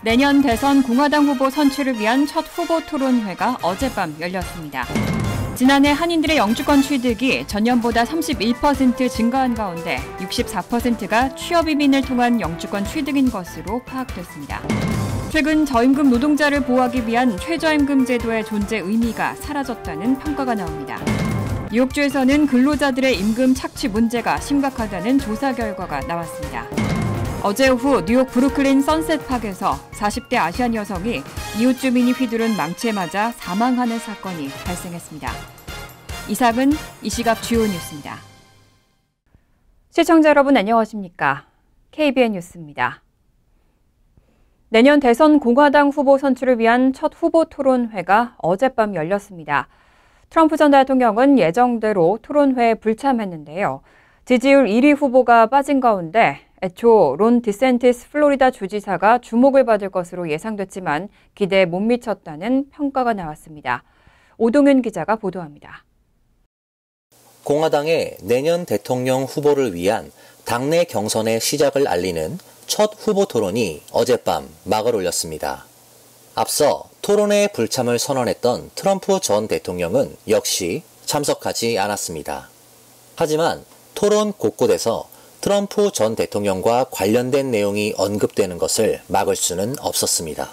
내년 대선 공화당 후보 선출을 위한 첫 후보 토론회가 어젯밤 열렸습니다. 지난해 한인들의 영주권 취득이 전년보다 31% 증가한 가운데 64%가 취업 이민을 통한 영주권 취득인 것으로 파악됐습니다. 최근 저임금 노동자를 보호하기 위한 최저임금 제도의 존재 의미가 사라졌다는 평가가 나옵니다. 뉴욕주에서는 근로자들의 임금 착취 문제가 심각하다는 조사 결과가 나왔습니다. 어제 오후 뉴욕 브루클린 선셋팍에서 40대 아시안 여성이 이웃 주민이 휘두른 망치에 맞아 사망하는 사건이 발생했습니다. 이상은 이 시각 주요 뉴스입니다. 시청자 여러분 안녕하십니까? KBN 뉴스입니다. 내년 대선 공화당 후보 선출을 위한 첫 후보 토론회가 어젯밤 열렸습니다. 트럼프 전 대통령은 예정대로 토론회에 불참했는데요. 지지율 1위 후보가 빠진 가운데 애초 론 디센티스 플로리다 주지사가 주목을 받을 것으로 예상됐지만 기대에 못 미쳤다는 평가가 나왔습니다. 오동윤 기자가 보도합니다. 공화당의 내년 대통령 후보를 위한 당내 경선의 시작을 알리는 첫 후보 토론이 어젯밤 막을 올렸습니다. 앞서 토론회에 불참을 선언했던 트럼프 전 대통령은 역시 참석하지 않았습니다. 하지만 토론 곳곳에서 트럼프 전 대통령과 관련된 내용이 언급되는 것을 막을 수는 없었습니다.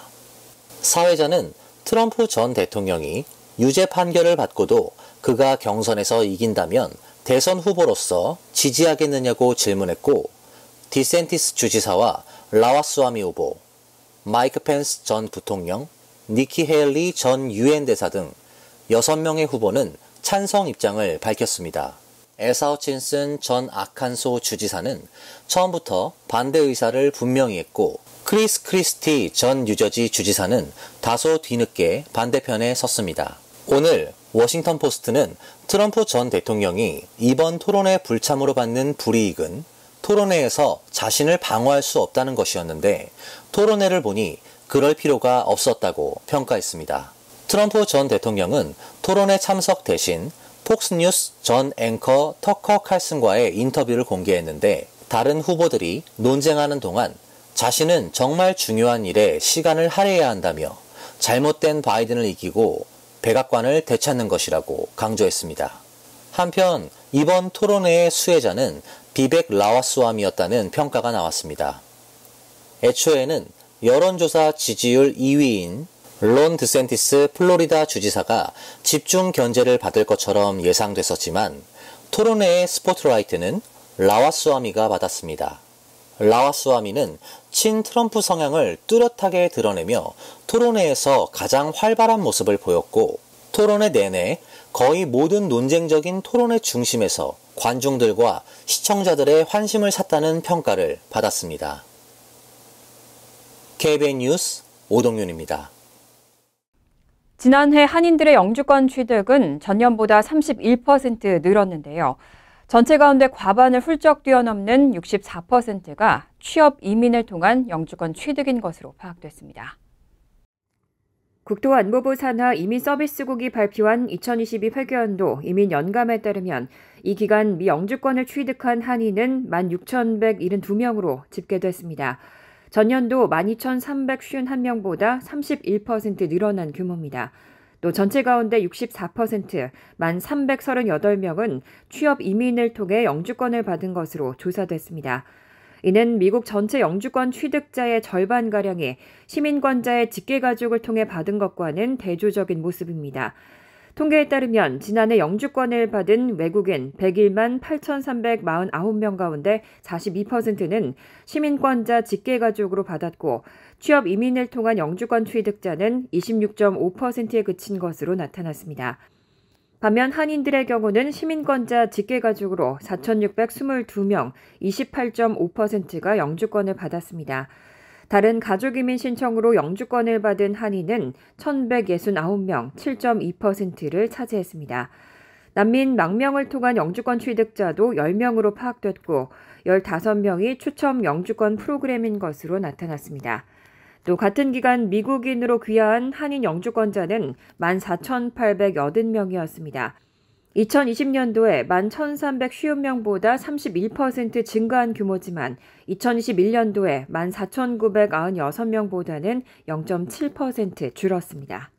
사회자는 트럼프 전 대통령이 유죄 판결을 받고도 그가 경선에서 이긴다면 대선 후보로서 지지하겠느냐고 질문했고, 디센티스 주지사와 라마스와미 후보, 마이크 펜스 전 부통령, 니키 헤일리 전 유엔 대사 등 6명의 후보는 찬성 입장을 밝혔습니다. 엘사 허친슨 전 아칸소 주지사는 처음부터 반대 의사를 분명히 했고, 크리스 크리스티 전 뉴저지 주지사는 다소 뒤늦게 반대편에 섰습니다. 오늘 워싱턴 포스트는 트럼프 전 대통령이 이번 토론회 불참으로 받는 불이익은 토론회에서 자신을 방어할 수 없다는 것이었는데 토론회를 보니 그럴 필요가 없었다고 평가했습니다. 트럼프 전 대통령은 토론회 참석 대신 폭스뉴스 전 앵커 터커 칼슨과의 인터뷰를 공개했는데, 다른 후보들이 논쟁하는 동안 자신은 정말 중요한 일에 시간을 할애해야 한다며 잘못된 바이든을 이기고 백악관을 되찾는 것이라고 강조했습니다. 한편 이번 토론회의 수혜자는 비백 라마스와미였다는 평가가 나왔습니다. 애초에는 여론조사 지지율 2위인 론 드센티스 플로리다 주지사가 집중 견제를 받을 것처럼 예상됐었지만 토론회의 스포트라이트는 라마스와미가 받았습니다. 라마스와미는 친 트럼프 성향을 뚜렷하게 드러내며 토론회에서 가장 활발한 모습을 보였고, 토론회 내내 거의 모든 논쟁적인 토론회 중심에서 관중들과 시청자들의 환심을 샀다는 평가를 받았습니다. KBN 뉴스 오동윤입니다. 지난해 한인들의 영주권 취득은 전년보다 31% 늘었는데요. 전체 가운데 과반을 훌쩍 뛰어넘는 64%가 취업 이민을 통한 영주권 취득인 것으로 파악됐습니다. 국토안보부 산하 이민서비스국이 발표한 2022 회계연도 이민 연감에 따르면 이 기간 미 영주권을 취득한 한인은 16,172명으로 집계됐습니다. 전년도 12,351명보다 31% 늘어난 규모입니다. 또 전체 가운데 64%, 1,338명은 취업 이민을 통해 영주권을 받은 것으로 조사됐습니다. 이는 미국 전체 영주권 취득자의 절반가량이 시민권자의 직계가족을 통해 받은 것과는 대조적인 모습입니다. 통계에 따르면 지난해 영주권을 받은 외국인 101만 8,349명 가운데 42%는 시민권자 직계가족으로 받았고, 취업 이민을 통한 영주권 취득자는 26.5%에 그친 것으로 나타났습니다. 반면 한인들의 경우는 시민권자 직계가족으로 4,622명, 28.5%가 영주권을 받았습니다. 다른 가족이민 신청으로 영주권을 받은 한인은 1,169명, 7.2%를 차지했습니다. 난민 망명을 통한 영주권 취득자도 10명으로 파악됐고 15명이 추첨 영주권 프로그램인 것으로 나타났습니다. 또 같은 기간 미국인으로 귀화한 한인 영주권자는 14,880명이었습니다. 2020년도에 11,350명보다 31% 증가한 규모지만 2021년도에 14,996명보다는 0.7% 줄었습니다.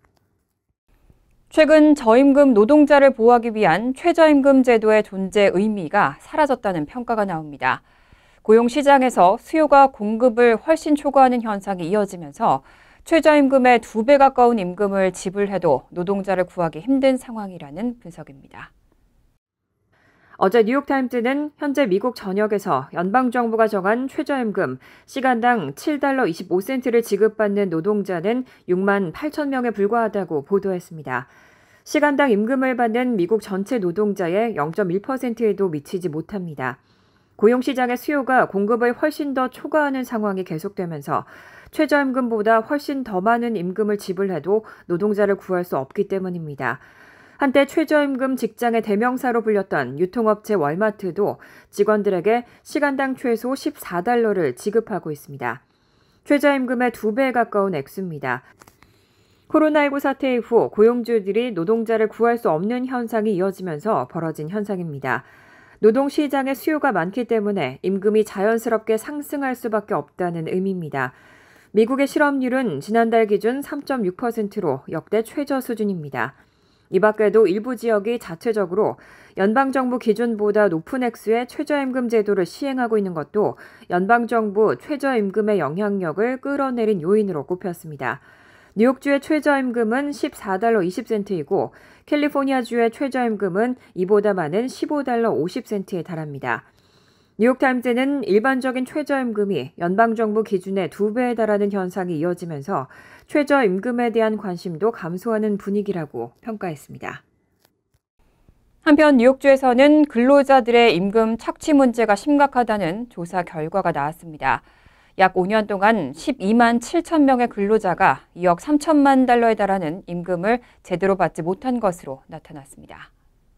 최근 저임금 노동자를 보호하기 위한 최저임금 제도의 존재 의미가 사라졌다는 평가가 나옵니다. 고용시장에서 수요가 공급을 훨씬 초과하는 현상이 이어지면서 최저임금의 2배 가까운 임금을 지불해도 노동자를 구하기 힘든 상황이라는 분석입니다. 어제 뉴욕타임즈는 현재 미국 전역에서 연방정부가 정한 최저임금 시간당 $7.25를 지급받는 노동자는 6만 8천 명에 불과하다고 보도했습니다. 시간당 임금을 받는 미국 전체 노동자의 0.1%에도 미치지 못합니다. 고용시장의 수요가 공급을 훨씬 더 초과하는 상황이 계속되면서 최저임금보다 훨씬 더 많은 임금을 지불해도 노동자를 구할 수 없기 때문입니다. 한때 최저임금 직장의 대명사로 불렸던 유통업체 월마트도 직원들에게 시간당 최소 $14를 지급하고 있습니다. 최저임금의 2배에 가까운 액수입니다. 코로나19 사태 이후 고용주들이 노동자를 구할 수 없는 현상이 이어지면서 벌어진 현상입니다. 노동시장에 수요가 많기 때문에 임금이 자연스럽게 상승할 수밖에 없다는 의미입니다. 미국의 실업률은 지난달 기준 3.6%로 역대 최저 수준입니다. 이 밖에도 일부 지역이 자체적으로 연방정부 기준보다 높은 액수의 최저임금 제도를 시행하고 있는 것도 연방정부 최저임금의 영향력을 끌어내린 요인으로 꼽혔습니다. 뉴욕주의 최저임금은 $14.20이고 캘리포니아주의 최저임금은 이보다 많은 $15.50에 달합니다. 뉴욕타임즈는 일반적인 최저임금이 연방정부 기준의 2배에 달하는 현상이 이어지면서 최저임금에 대한 관심도 감소하는 분위기라고 평가했습니다. 한편 뉴욕주에서는 근로자들의 임금 착취 문제가 심각하다는 조사 결과가 나왔습니다. 약 5년 동안 12만 7천 명의 근로자가 $2억 3천만 달러에 달하는 임금을 제대로 받지 못한 것으로 나타났습니다.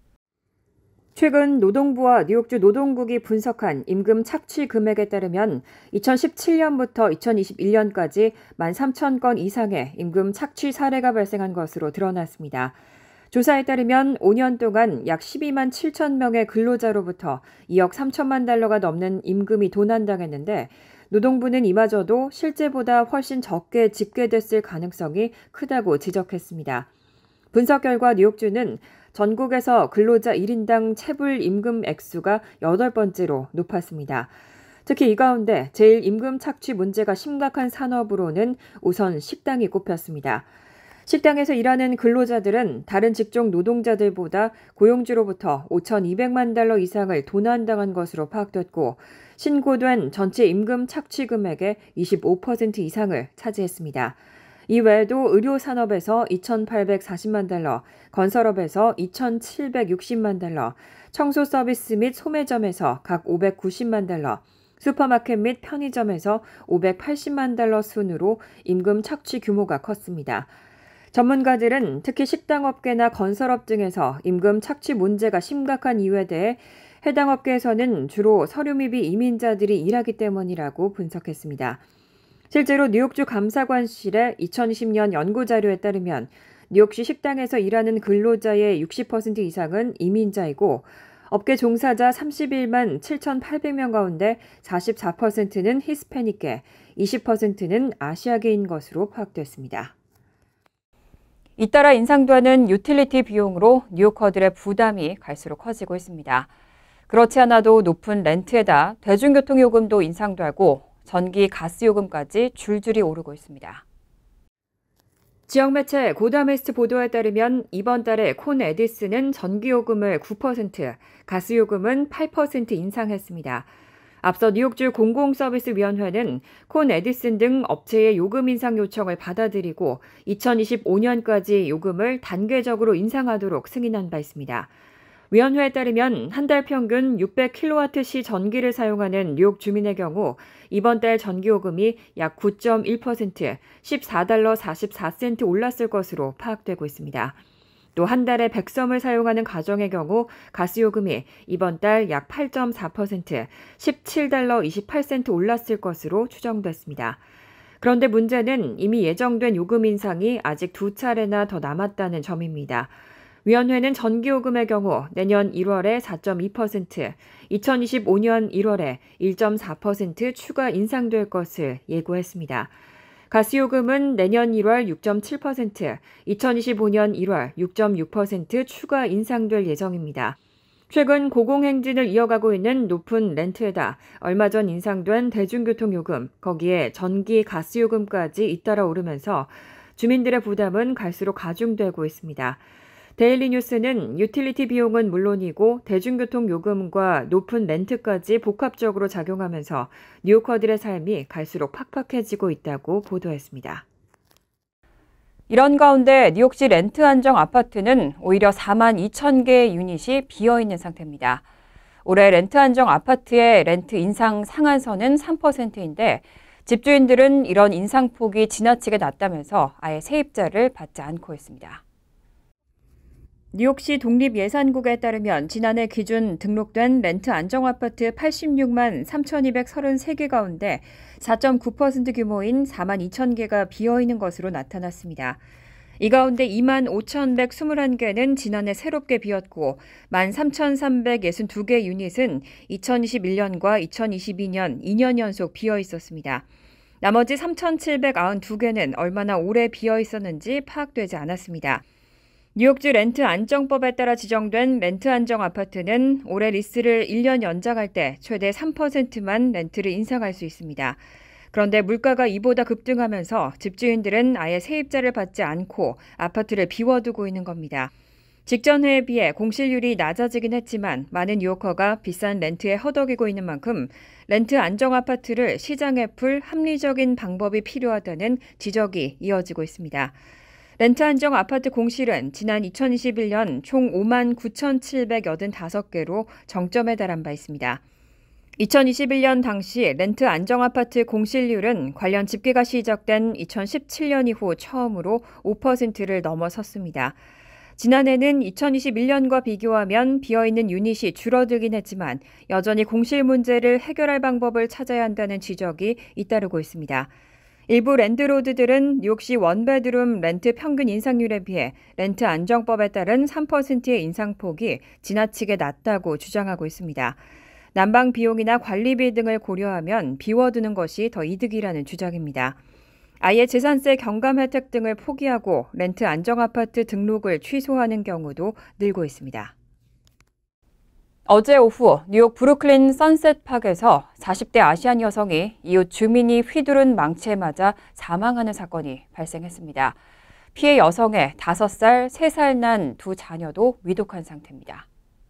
최근 노동부와 뉴욕주 노동국이 분석한 임금 착취 금액에 따르면 2017년부터 2021년까지 13,000건 이상의 임금 착취 사례가 발생한 것으로 드러났습니다. 조사에 따르면 5년 동안 약 12만 7천 명의 근로자로부터 $2억 3천만 달러가 넘는 임금이 도난당했는데 노동부는 이마저도 실제보다 훨씬 적게 집계됐을 가능성이 크다고 지적했습니다. 분석 결과 뉴욕주는 전국에서 근로자 1인당 체불 임금 액수가 8번째로 높았습니다. 특히 이 가운데 제일 임금 착취 문제가 심각한 산업으로는 우선 식당이 꼽혔습니다. 식당에서 일하는 근로자들은 다른 직종 노동자들보다 고용주로부터 $5,200만 달러 이상을 도난당한 것으로 파악됐고 신고된 전체 임금 착취 금액의 25% 이상을 차지했습니다. 이 외에도 의료산업에서 $2,840만 달러, 건설업에서 $2,760만 달러, 청소 서비스 및 소매점에서 각 $590만 달러, 슈퍼마켓 및 편의점에서 $580만 달러 순으로 임금 착취 규모가 컸습니다. 전문가들은 특히 식당업계나 건설업 등에서 임금 착취 문제가 심각한 이유에 대해 해당 업계에서는 주로 서류미비 이민자들이 일하기 때문이라고 분석했습니다. 실제로 뉴욕주 감사관실의 2020년 연구자료에 따르면 뉴욕시 식당에서 일하는 근로자의 60% 이상은 이민자이고 업계 종사자 31만 7,800명 가운데 44%는 히스패닉계, 20%는 아시아계인 것으로 파악됐습니다. 잇따라 인상되는 유틸리티 비용으로 뉴요커들의 부담이 갈수록 커지고 있습니다. 그렇지 않아도 높은 렌트에다 대중교통 요금도 인상되고 전기, 가스 요금까지 줄줄이 오르고 있습니다. 지역 매체 고다메스트 보도에 따르면 이번 달에 콘 에디슨은 전기요금을 9%, 가스요금은 8% 인상했습니다. 앞서 뉴욕주 공공서비스위원회는 콘 에디슨 등 업체의 요금 인상 요청을 받아들이고 2025년까지 요금을 단계적으로 인상하도록 승인한 바 있습니다. 위원회에 따르면 한 달 평균 600kWh 전기를 사용하는 뉴욕 주민의 경우 이번 달 전기요금이 약 9.1%, $14.44 올랐을 것으로 파악되고 있습니다. 또 한 달에 100섬을 사용하는 가정의 경우 가스요금이 이번 달 약 8.4%, $17.28 올랐을 것으로 추정됐습니다. 그런데 문제는 이미 예정된 요금 인상이 아직 2차례나 더 남았다는 점입니다. 위원회는 전기요금의 경우 내년 1월에 4.2%, 2025년 1월에 1.4% 추가 인상될 것을 예고했습니다. 가스요금은 내년 1월 6.7%, 2025년 1월 6.6% 추가 인상될 예정입니다. 최근 고공행진을 이어가고 있는 높은 렌트에다 얼마 전 인상된 대중교통요금, 거기에 전기, 가스요금까지 잇따라 오르면서 주민들의 부담은 갈수록 가중되고 있습니다. 데일리 뉴스는 유틸리티 비용은 물론이고 대중교통 요금과 높은 렌트까지 복합적으로 작용하면서 뉴요커들의 삶이 갈수록 팍팍해지고 있다고 보도했습니다. 이런 가운데 뉴욕시 렌트 안정 아파트는 오히려 4만 2천 개의 유닛이 비어있는 상태입니다. 올해 렌트 안정 아파트의 렌트 인상 상한선은 3%인데 집주인들은 이런 인상폭이 지나치게 낮다면서 아예 세입자를 받지 않고 있습니다. 뉴욕시 독립예산국에 따르면 지난해 기준 등록된 렌트 안정아파트 86만 3,233개 가운데 4.9% 규모인 4만 2천 개가 비어있는 것으로 나타났습니다. 이 가운데 2만 5,121개는 지난해 새롭게 비었고 13,362개 유닛은 2021년과 2022년 2년 연속 비어 있었습니다. 나머지 3,792개는 얼마나 오래 비어 있었는지 파악되지 않았습니다. 뉴욕주 렌트 안정법에 따라 지정된 렌트 안정 아파트는 올해 리스를 1년 연장할 때 최대 3%만 렌트를 인상할 수 있습니다. 그런데 물가가 이보다 급등하면서 집주인들은 아예 세입자를 받지 않고 아파트를 비워두고 있는 겁니다. 직전 해에 비해 공실률이 낮아지긴 했지만 많은 뉴요커가 비싼 렌트에 허덕이고 있는 만큼 렌트 안정 아파트를 시장에 풀 합리적인 방법이 필요하다는 지적이 이어지고 있습니다. 렌트 안정 아파트 공실은 지난 2021년 총 5만 9,785개로 정점에 달한 바 있습니다. 2021년 당시 렌트 안정 아파트 공실률은 관련 집계가 시작된 2017년 이후 처음으로 5%를 넘어섰습니다. 지난해는 2021년과 비교하면 비어있는 유닛이 줄어들긴 했지만 여전히 공실 문제를 해결할 방법을 찾아야 한다는 지적이 잇따르고 있습니다. 일부 랜드로드들은 뉴욕시 원베드룸 렌트 평균 인상률에 비해 렌트 안정법에 따른 3%의 인상폭이 지나치게 낮다고 주장하고 있습니다. 난방 비용이나 관리비 등을 고려하면 비워두는 것이 더 이득이라는 주장입니다. 아예 재산세 경감 혜택 등을 포기하고 렌트 안정 아파트 등록을 취소하는 경우도 늘고 있습니다. 어제 오후 뉴욕 브루클린 선셋팍에서 40대 아시안 여성이 이웃 주민이 휘두른 망치에 맞아 사망하는 사건이 발생했습니다. 피해 여성의 5살, 3살 난 두 자녀도 위독한 상태입니다.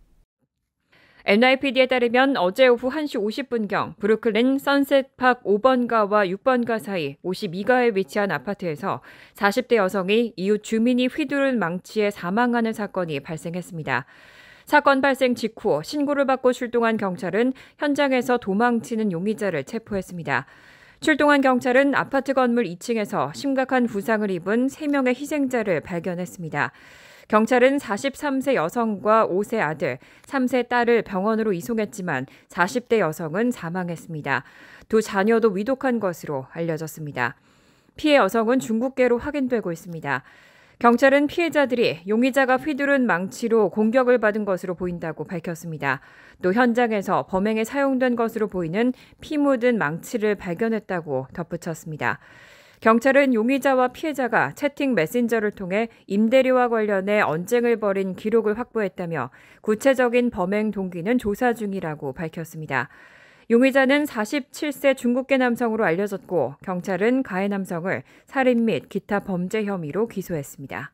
NYPD에 따르면 어제 오후 1시 50분경 브루클린 선셋팍 5번가와 6번가 사이 52가에 위치한 아파트에서 40대 여성이 이웃 주민이 휘두른 망치에 사망하는 사건이 발생했습니다. 사건 발생 직후 신고를 받고 출동한 경찰은 현장에서 도망치는 용의자를 체포했습니다. 출동한 경찰은 아파트 건물 2층에서 심각한 부상을 입은 3명의 희생자를 발견했습니다. 경찰은 43세 여성과 5세 아들, 3세 딸을 병원으로 이송했지만 40대 여성은 사망했습니다. 두 자녀도 위독한 것으로 알려졌습니다. 피해 여성은 중국계로 확인되고 있습니다. 경찰은 피해자들이 용의자가 휘두른 망치로 공격을 받은 것으로 보인다고 밝혔습니다. 또 현장에서 범행에 사용된 것으로 보이는 피 묻은 망치를 발견했다고 덧붙였습니다. 경찰은 용의자와 피해자가 채팅 메신저를 통해 임대료와 관련해 언쟁을 벌인 기록을 확보했다며 구체적인 범행 동기는 조사 중이라고 밝혔습니다. 용의자는 47세 중국계 남성으로 알려졌고 경찰은 가해 남성을 살인 및 기타 범죄 혐의로 기소했습니다.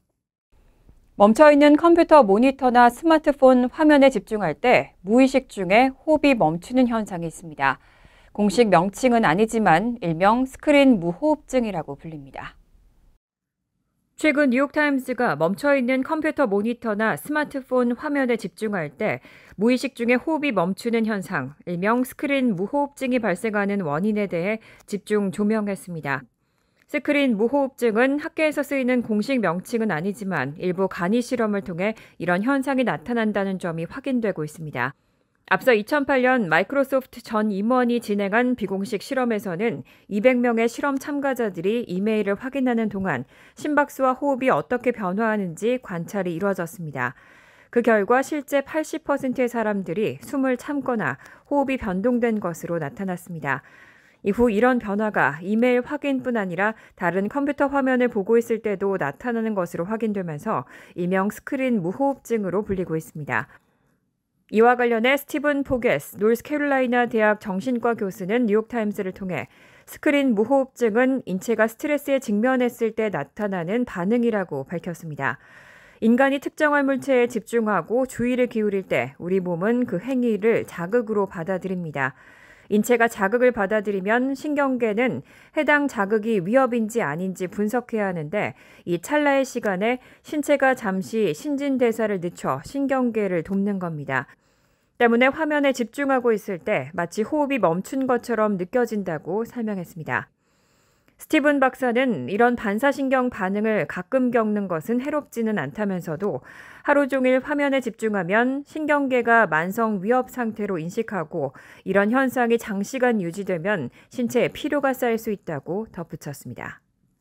멈춰있는 컴퓨터 모니터나 스마트폰 화면에 집중할 때 무의식 중에 호흡이 멈추는 현상이 있습니다. 공식 명칭은 아니지만 일명 스크린 무호흡증이라고 불립니다. 최근 뉴욕타임스가 멈춰있는 컴퓨터 모니터나 스마트폰 화면에 집중할 때 무의식 중에 호흡이 멈추는 현상, 일명 스크린 무호흡증이 발생하는 원인에 대해 집중 조명했습니다. 스크린 무호흡증은 학계에서 쓰이는 공식 명칭은 아니지만 일부 간이 실험을 통해 이런 현상이 나타난다는 점이 확인되고 있습니다. 앞서 2008년 마이크로소프트 전 임원이 진행한 비공식 실험에서는 200명의 실험 참가자들이 이메일을 확인하는 동안 심박수와 호흡이 어떻게 변화하는지 관찰이 이루어졌습니다. 그 결과 실제 80%의 사람들이 숨을 참거나 호흡이 변동된 것으로 나타났습니다. 이후 이런 변화가 이메일 확인뿐 아니라 다른 컴퓨터 화면을 보고 있을 때도 나타나는 것으로 확인되면서 일명 스크린 무호흡증으로 불리고 있습니다. 이와 관련해 스티븐 포게스 노스캐롤라이나 대학 정신과 교수는 뉴욕타임스를 통해 스크린 무호흡증은 인체가 스트레스에 직면했을 때 나타나는 반응이라고 밝혔습니다. 인간이 특정한 물체에 집중하고 주의를 기울일 때 우리 몸은 그 행위를 자극으로 받아들입니다. 인체가 자극을 받아들이면 신경계는 해당 자극이 위협인지 아닌지 분석해야 하는데 이 찰나의 시간에 신체가 잠시 신진대사를 늦춰 신경계를 돕는 겁니다. 때문에 화면에 집중하고 있을 때 마치 호흡이 멈춘 것처럼 느껴진다고 설명했습니다. 스티븐 박사는 이런 반사신경 반응을 가끔 겪는 것은 해롭지는 않다면서도 하루 종일 화면에 집중하면 신경계가 만성 위협 상태로 인식하고 이런 현상이 장시간 유지되면 신체에 피로가 쌓일 수 있다고 덧붙였습니다.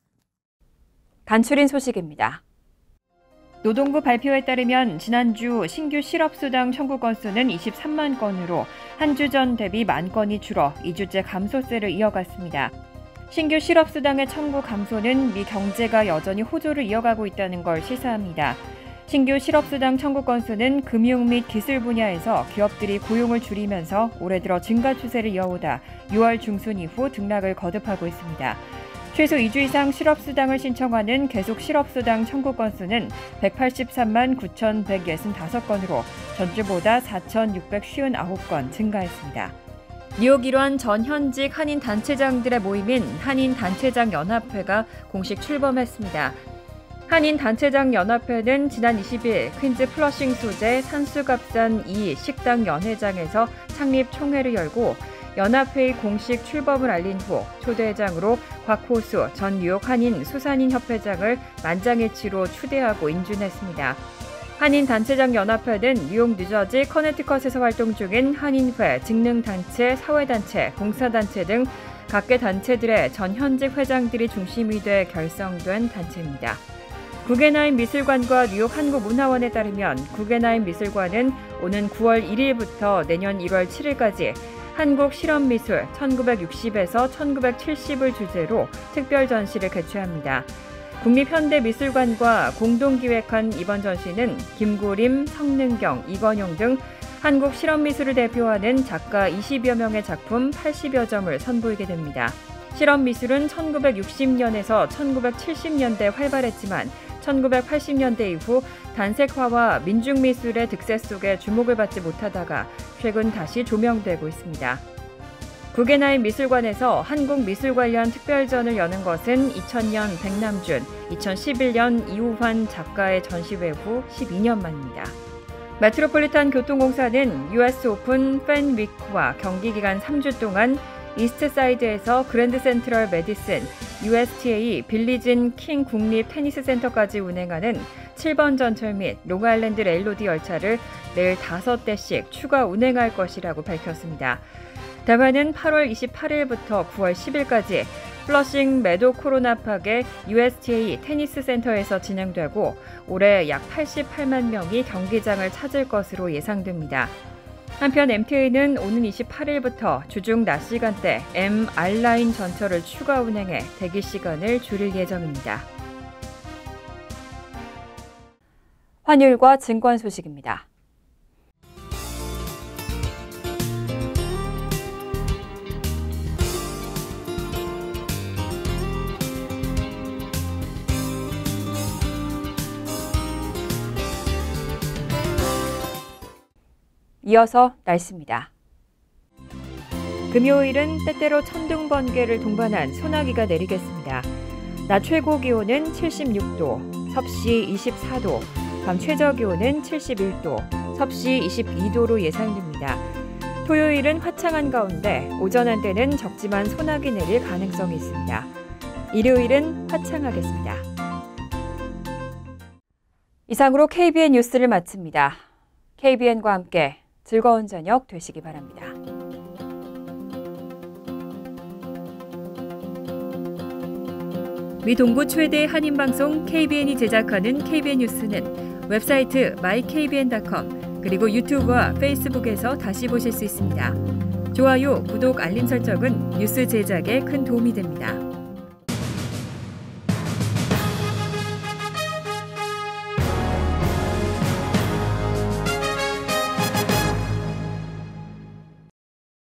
간추린 소식입니다. 노동부 발표에 따르면 지난주 신규 실업수당 청구 건수는 23만 건으로 한 주 전 대비 1만 건이 줄어 2주째 감소세를 이어갔습니다. 신규 실업수당의 청구 감소는 미 경제가 여전히 호조를 이어가고 있다는 걸 시사합니다. 신규 실업수당 청구 건수는 금융 및 기술 분야에서 기업들이 고용을 줄이면서 올해 들어 증가 추세를 이어오다 6월 중순 이후 등락을 거듭하고 있습니다. 최소 2주 이상 실업수당을 신청하는 계속 실업수당 청구 건수는 183만 9,165건으로 전주보다 4,659건 증가했습니다. 뉴욕 일원 전 현직 한인 단체장들의 모임인 한인 단체장 연합회가 공식 출범했습니다. 한인 단체장 연합회는 지난 20일 퀸즈 플러싱 소재 산수갑산 2 식당 연회장에서 창립 총회를 열고 연합회의 공식 출범을 알린 후 초대회장으로 곽호수 전 뉴욕 한인 수산인 협회장을 만장일치로 추대하고 인준했습니다. 한인 단체장 연합회는 뉴욕, 뉴저지, 커네티컷에서 활동 중인 한인회, 직능단체, 사회단체, 봉사단체 등 각계 단체들의 전 현직 회장들이 중심이 돼 결성된 단체입니다. 구겐하임 미술관과 뉴욕 한국문화원에 따르면 구겐하임 미술관은 오는 9월 1일부터 내년 1월 7일까지 한국 실험미술 1960에서 1970을 주제로 특별 전시를 개최합니다. 국립현대미술관과 공동기획한 이번 전시는 김고림, 성능경, 이건용 등 한국 실험미술을 대표하는 작가 20여 명의 작품 80여 점을 선보이게 됩니다. 실험미술은 1960년에서 1970년대 활발했지만 1980년대 이후 단색화와 민중미술의 득세 속에 주목을 받지 못하다가 최근 다시 조명되고 있습니다. 구겐하임 미술관에서 한국 미술 관련 특별전을 여는 것은 2000년 백남준, 2011년 이우환 작가의 전시회 후 12년 만입니다. 메트로폴리탄 교통공사는 US 오픈 팬 위크와 경기 기간 3주 동안 이스트사이드에서 그랜드 센트럴 메디슨, USTA 빌리진 킹 국립 테니스 센터까지 운행하는 7번 전철 및 롱아일랜드 레일로드 열차를 매일 5대씩 추가 운행할 것이라고 밝혔습니다. 대회는 8월 28일부터 9월 10일까지 플러싱 메도 코로나팍의 USTA 테니스 센터에서 진행되고 올해 약 88만 명이 경기장을 찾을 것으로 예상됩니다. 한편 MTA는 오는 28일부터 주중 낮 시간대 MR라인 전철을 추가 운행해 대기 시간을 줄일 예정입니다. 환율과 증권 소식입니다. 이어서 날씨입니다. 금요일은 때때로 천둥 번개를 동반한 소나기가 내리겠습니다. 낮 최고 기온은 76도, 섭씨 24도, 밤 최저 기온은 71도, 섭씨 22도로 예상됩니다. 토요일은 화창한 가운데 오전 한때는 적지만 소나기 내릴 가능성이 있습니다. 일요일은 화창하겠습니다. 이상으로 KBN 뉴스를 마칩니다. KBN과 함께 즐거운 저녁 되시기 바랍니다. 미 동부 최대 한인방송 KBN이 제작하는 KBN 뉴스는 웹사이트 mykbn.com 그리고 유튜브와 페이스북에서 다시 보실 수 있습니다. 좋아요, 구독, 알림 설정은 뉴스 제작에 큰 도움이 됩니다.